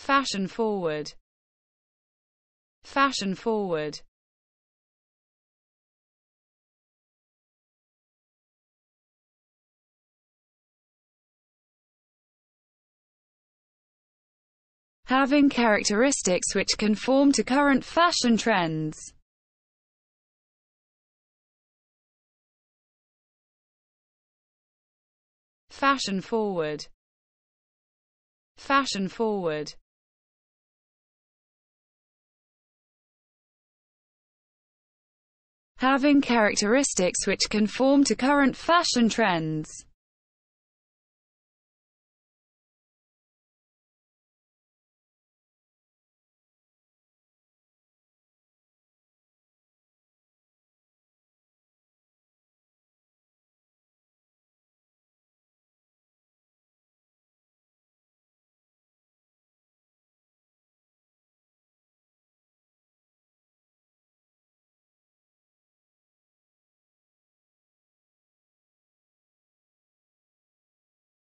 fashion forward, fashion forward, having characteristics which conform to current fashion trends, fashion forward, fashion forward, having characteristics which conform to current fashion trends.